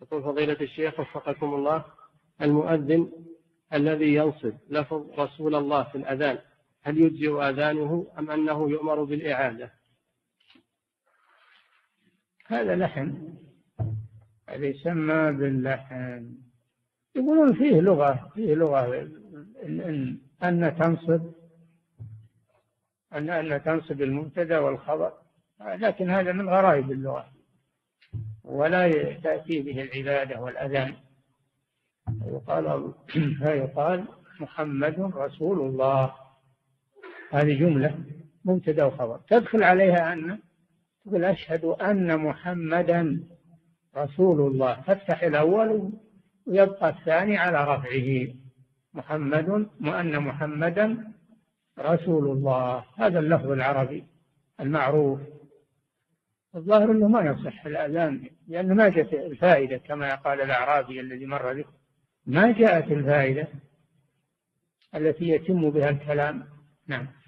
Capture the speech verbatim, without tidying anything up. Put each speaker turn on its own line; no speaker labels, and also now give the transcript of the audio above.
يقول فضيلة الشيخ وفقكم الله، المؤذن الذي ينصب لفظ رسول الله في الأذان هل يجزئ أذانه أم أنه يؤمر بالإعادة؟
هذا لحن، هذا يسمى باللحن. يقولون فيه لغة فيه لغة إن, إن, أن تنصب أن أن تنصب المبتدأ والخبر، لكن هذا من غرائب اللغة ولا تأتي به العبادة والأذان. يقال فيقال محمد رسول الله، هذه جملة مبتدأ وخبر تدخل عليها أن، تقول أشهد أن محمدا رسول الله، تفتح الأول ويبقى الثاني على رفعه، محمد وأن محمدا رسول الله. هذا اللفظ العربي المعروف. الظاهر أنه ما يصح الأذان لأنه ما جاءت الفائدة كما قال الأعرابي الذي مر به، ما جاءت الفائدة التي يتم بها الكلام. نعم.